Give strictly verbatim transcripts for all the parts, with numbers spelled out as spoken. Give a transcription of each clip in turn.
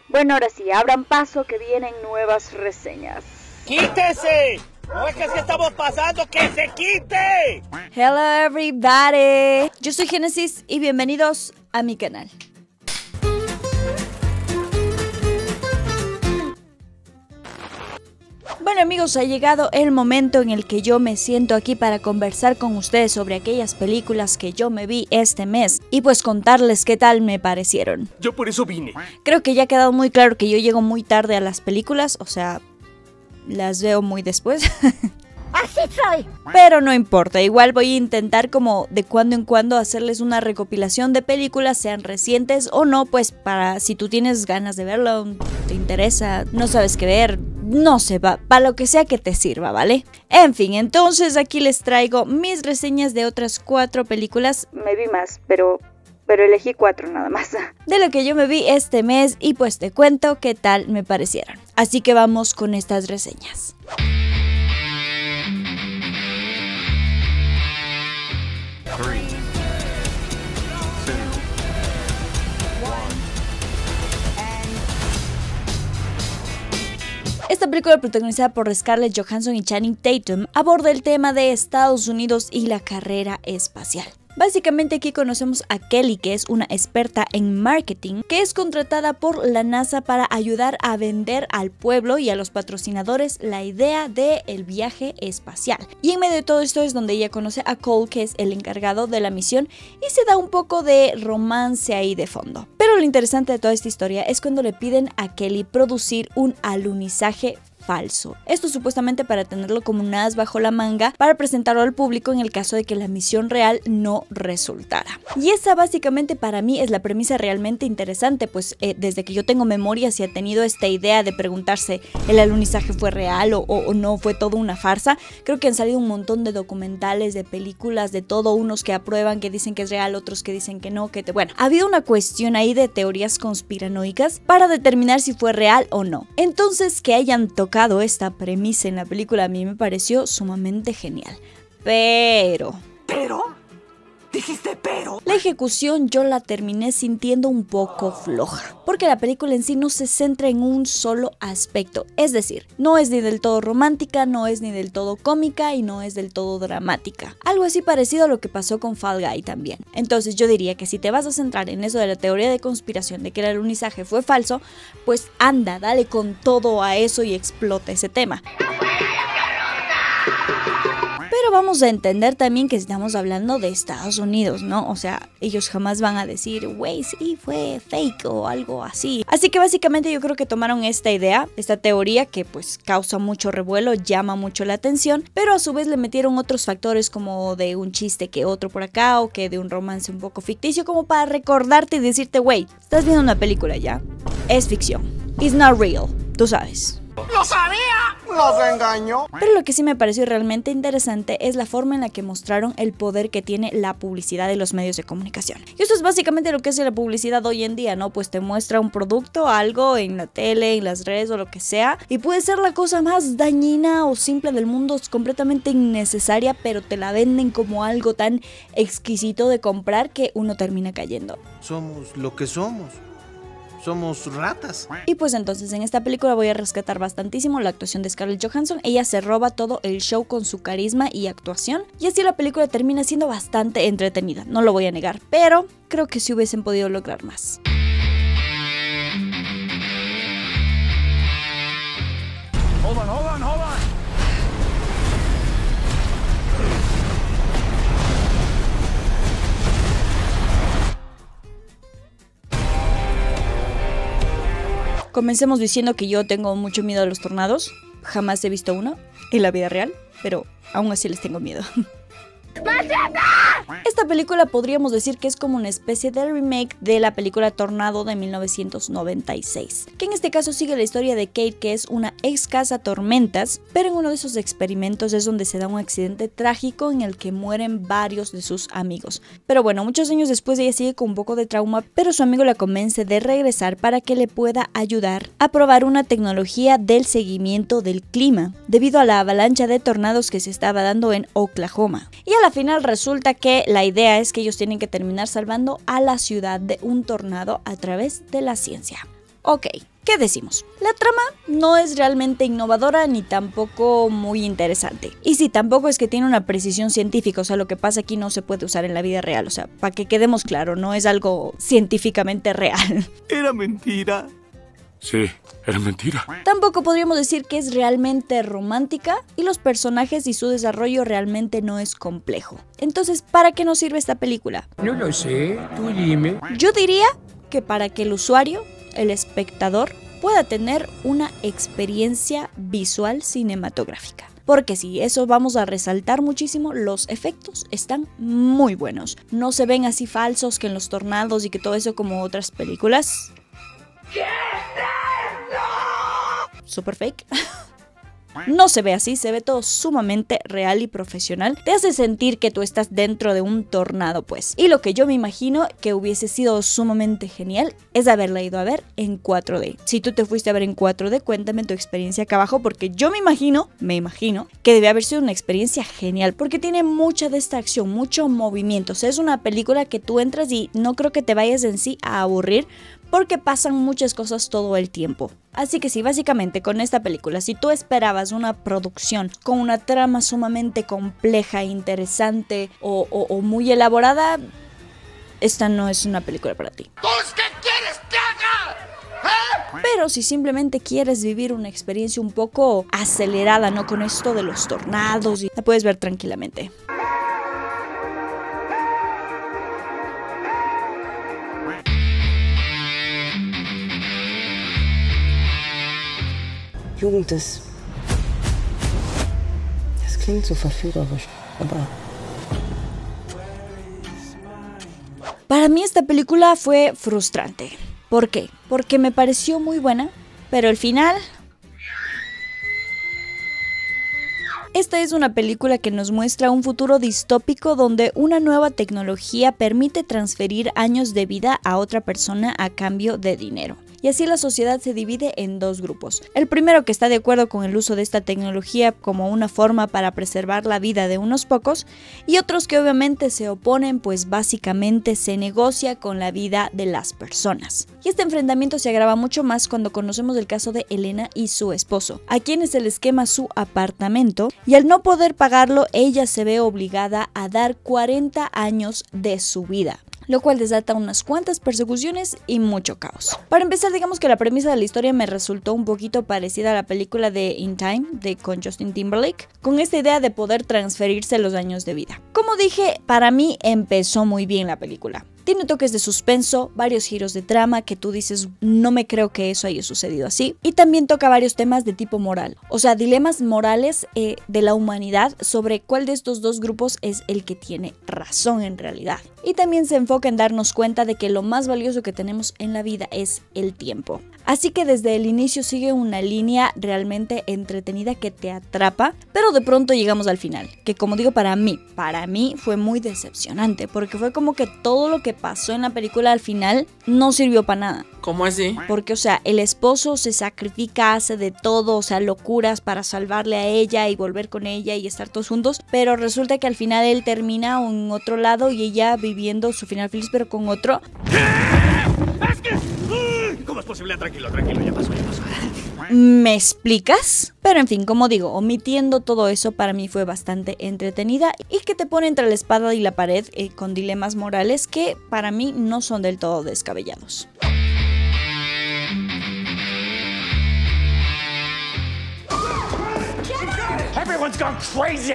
Bueno, ahora sí, abran paso que vienen nuevas reseñas. ¡Quítese! ¿No es que si estamos pasando? ¡Que se quite! Hello everybody, yo soy Génesis y bienvenidos a mi canal. Bueno amigos, ha llegado el momento en el que yo me siento aquí para conversar con ustedes sobre aquellas películas que yo me vi este mes y pues contarles qué tal me parecieron. Yo por eso vine. Creo que ya ha quedado muy claro que yo llego muy tarde a las películas, o sea, las veo muy después. ¡Así soy! Pero no importa, igual voy a intentar como de cuando en cuando hacerles una recopilación de películas, sean recientes o no, pues para si tú tienes ganas de verlo, te interesa, no sabes qué ver, no sé, va, para lo que sea que te sirva, ¿vale? En fin, entonces aquí les traigo mis reseñas de otras cuatro películas. Me vi más, pero... pero elegí cuatro nada más. De lo que yo me vi este mes y pues te cuento qué tal me parecieron. Así que vamos con estas reseñas. Esta película, protagonizada por Scarlett Johansson y Channing Tatum, aborda el tema de Estados Unidos y la carrera espacial. Básicamente aquí conocemos a Kelly, que es una experta en marketing, que es contratada por la NASA para ayudar a vender al pueblo y a los patrocinadores la idea del viaje espacial. Y en medio de todo esto es donde ella conoce a Cole, que es el encargado de la misión, y se da un poco de romance ahí de fondo. Pero lo interesante de toda esta historia es cuando le piden a Kelly producir un alunizaje falso. Esto supuestamente para tenerlo como un as bajo la manga para presentarlo al público en el caso de que la misión real no resultara. Y esa básicamente para mí es la premisa realmente interesante, pues eh, desde que yo tengo memoria se ha tenido esta idea de preguntarse el alunizaje fue real o, o, o no fue todo una farsa. Creo que han salido un montón de documentales, de películas, de todo, unos que aprueban, que dicen que es real, otros que dicen que no, que te... bueno, ha habido una cuestión ahí de teorías conspiranoicas para determinar si fue real o no. Entonces que hayan tocado esta premisa en la película a mí me pareció sumamente genial, pero... ¿Pero? ¿Dijiste pero? La ejecución yo la terminé sintiendo un poco floja, porque la película en sí no se centra en un solo aspecto, es decir, no es ni del todo romántica, no es ni del todo cómica y no es del todo dramática. Algo así parecido a lo que pasó con Fall Guy también. Entonces yo diría que si te vas a centrar en eso de la teoría de conspiración de que el alunizaje fue falso, pues anda, dale con todo a eso y explota ese tema. Pero vamos a entender también que estamos hablando de Estados Unidos, ¿no? O sea, ellos jamás van a decir, güey, sí, fue fake o algo así. Así que básicamente yo creo que tomaron esta idea, esta teoría que pues causa mucho revuelo, llama mucho la atención, pero a su vez le metieron otros factores como de un chiste que otro por acá o que de un romance un poco ficticio como para recordarte y decirte, güey, estás viendo una película ya, es ficción, it's not real, tú sabes. ¡Lo sabía! ¡Los engañó! Pero lo que sí me pareció realmente interesante es la forma en la que mostraron el poder que tiene la publicidad de los medios de comunicación. Y eso es básicamente lo que es la publicidad hoy en día, ¿no? Pues te muestra un producto, algo en la tele, en las redes o lo que sea, y puede ser la cosa más dañina o simple del mundo, es completamente innecesaria, pero te la venden como algo tan exquisito de comprar que uno termina cayendo. Somos lo que somos. Somos ratas. Y pues entonces en esta película voy a rescatar bastantísimo la actuación de Scarlett Johansson. Ella se roba todo el show con su carisma y actuación, y así la película termina siendo bastante entretenida, no lo voy a negar, pero creo que sí hubiesen podido lograr más. Hold on, hold on, hold on. Comencemos diciendo que yo tengo mucho miedo a los tornados. Jamás he visto uno en la vida real, pero aún así les tengo miedo. ¡Machete! Esta película podríamos decir que es como una especie de remake de la película Tornado de mil novecientos noventa y seis, que en este caso sigue la historia de Kate, que es una ex cazatormentas, pero en uno de esos experimentos es donde se da un accidente trágico en el que mueren varios de sus amigos. Pero bueno, muchos años después ella sigue con un poco de trauma, pero su amigo la convence de regresar para que le pueda ayudar a probar una tecnología del seguimiento del clima, debido a la avalancha de tornados que se estaba dando en Oklahoma. Y a la final resulta que la idea es que ellos tienen que terminar salvando a la ciudad de un tornado a través de la ciencia. Ok, ¿qué decimos? La trama no es realmente innovadora ni tampoco muy interesante. Y sí, tampoco es que tiene una precisión científica, o sea, lo que pasa aquí no se puede usar en la vida real, o sea, para que quedemos claro, no es algo científicamente real. Era mentira. Sí, era mentira. Tampoco podríamos decir que es realmente romántica y los personajes y su desarrollo realmente no es complejo. Entonces, ¿para qué nos sirve esta película? No lo sé, tú dime. Yo diría que para que el usuario, el espectador, pueda tener una experiencia visual cinematográfica. Porque sí, eso vamos a resaltar muchísimo, los efectos están muy buenos. No se ven así falsos que en los tornados y que todo eso como otras películas. ¿Qué es esto? Super fake. No se ve así, se ve todo sumamente real y profesional. Te hace sentir que tú estás dentro de un tornado, pues. Y lo que yo me imagino que hubiese sido sumamente genial es haberla ido a ver en cuatro D. Si tú te fuiste a ver en cuatro D, cuéntame tu experiencia acá abajo, porque yo me imagino, me imagino, que debe haber sido una experiencia genial, porque tiene mucha de esta acción, mucho movimiento. O sea, es una película que tú entras y no creo que te vayas en sí a aburrir, porque pasan muchas cosas todo el tiempo. Así que sí, básicamente con esta película, si tú esperabas una producción con una trama sumamente compleja, interesante o, o, o muy elaborada, esta no es una película para ti. ¿Qué quieres que haga? ¿Eh? Pero si simplemente quieres vivir una experiencia un poco acelerada, ¿no? Con esto de los tornados, y la puedes ver tranquilamente. Jugend, das, das klingt so verführerisch, aber... Para mí esta película fue frustrante. ¿Por qué? Porque me pareció muy buena, pero el final... Esta es una película que nos muestra un futuro distópico donde una nueva tecnología permite transferir años de vida a otra persona a cambio de dinero. Y así la sociedad se divide en dos grupos. El primero, que está de acuerdo con el uso de esta tecnología como una forma para preservar la vida de unos pocos, y otros que obviamente se oponen, pues básicamente se negocia con la vida de las personas. Y este enfrentamiento se agrava mucho más cuando conocemos el caso de Elena y su esposo, a quienes se les quema su apartamento, y al no poder pagarlo, ella se ve obligada a dar cuarenta años de su vida, lo cual desata unas cuantas persecuciones y mucho caos. Para empezar, digamos que la premisa de la historia me resultó un poquito parecida a la película de In Time, de con Justin Timberlake, con esta idea de poder transferirse los años de vida. Como dije, para mí empezó muy bien la película. Tiene toques de suspenso, varios giros de trama que tú dices, no me creo que eso haya sucedido así. Y también toca varios temas de tipo moral, o sea, dilemas morales eh, de la humanidad sobre cuál de estos dos grupos es el que tiene razón en realidad. Y también se enfoca en darnos cuenta de que lo más valioso que tenemos en la vida es el tiempo. Así que desde el inicio sigue una línea realmente entretenida que te atrapa, pero de pronto llegamos al final, que como digo, para mí, para mí fue muy decepcionante, porque fue como que todo lo que pasó en la película al final no sirvió para nada. ¿Cómo así? Porque, o sea, el esposo se sacrifica, hace de todo, o sea, locuras para salvarle a ella y volver con ella y estar todos juntos, pero resulta que al final él termina en otro lado y ella viviendo su final feliz, pero con otro. Es que... ¿Cómo es posible? Tranquilo, tranquilo, ya pasó, ya pasó. ¿Me explicas? Pero en fin, como digo, omitiendo todo eso, para mí fue bastante entretenida y que te pone entre la espada y la pared eh, con dilemas morales que para mí no son del todo descabellados. Everyone's gone crazy.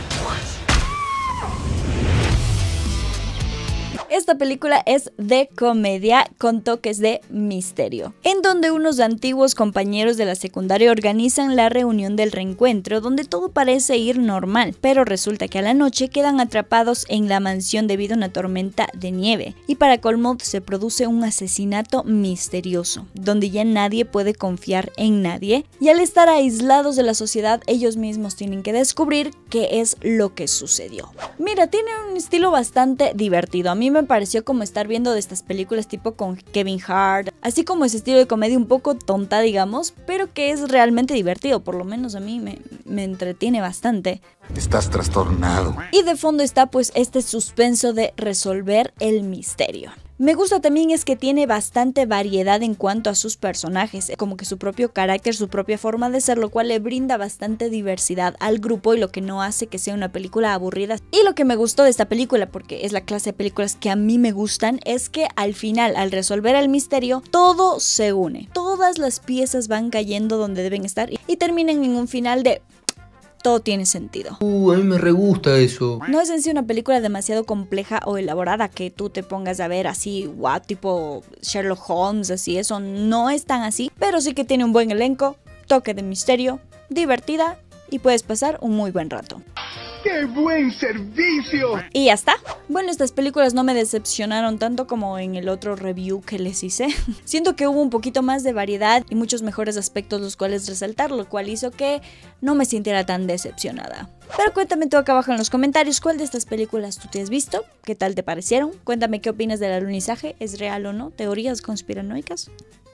Esta película es de comedia con toques de misterio, en donde unos antiguos compañeros de la secundaria organizan la reunión del reencuentro, donde todo parece ir normal, pero resulta que a la noche quedan atrapados en la mansión debido a una tormenta de nieve, y para colmo se produce un asesinato misterioso, donde ya nadie puede confiar en nadie, y al estar aislados de la sociedad, ellos mismos tienen que descubrir qué es lo que sucedió. Mira, tiene un estilo bastante divertido, a mí me Me pareció como estar viendo de estas películas tipo con Kevin Hart, así como ese estilo de comedia un poco tonta, digamos, pero que es realmente divertido, por lo menos a mí me, me entretiene bastante. Estás trastornado. Y de fondo está pues este suspenso de resolver el misterio. Me gusta también es que tiene bastante variedad en cuanto a sus personajes, como que su propio carácter, su propia forma de ser, lo cual le brinda bastante diversidad al grupo y lo que no hace que sea una película aburrida. Y lo que me gustó de esta película, porque es la clase de películas que a mí me gustan, es que al final, al resolver el misterio, todo se une. Todas las piezas van cayendo donde deben estar y terminan en un final de... todo tiene sentido. Uh, a mí me re gusta eso. No es en sí una película demasiado compleja o elaborada que tú te pongas a ver así, wow, tipo Sherlock Holmes, así, eso no es tan así, pero sí que tiene un buen elenco, toque de misterio, divertida y puedes pasar un muy buen rato. ¡Qué buen servicio! Y ya está. Bueno, estas películas no me decepcionaron tanto como en el otro review que les hice. Siento que hubo un poquito más de variedad y muchos mejores aspectos los cuales resaltar, lo cual hizo que no me sintiera tan decepcionada. Pero cuéntame tú acá abajo en los comentarios cuál de estas películas tú te has visto, qué tal te parecieron, cuéntame qué opinas del alunizaje, ¿es real o no? ¿Teorías conspiranoicas?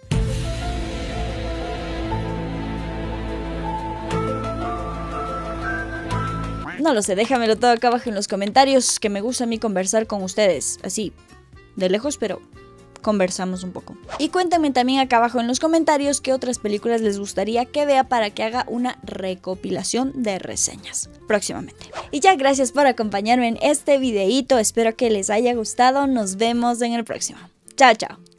No lo sé, déjamelo todo acá abajo en los comentarios, que me gusta a mí conversar con ustedes, así, de lejos, pero conversamos un poco. Y cuéntenme también acá abajo en los comentarios qué otras películas les gustaría que vea para que haga una recopilación de reseñas próximamente. Y ya, gracias por acompañarme en este videíto, espero que les haya gustado, nos vemos en el próximo. Chao, chao.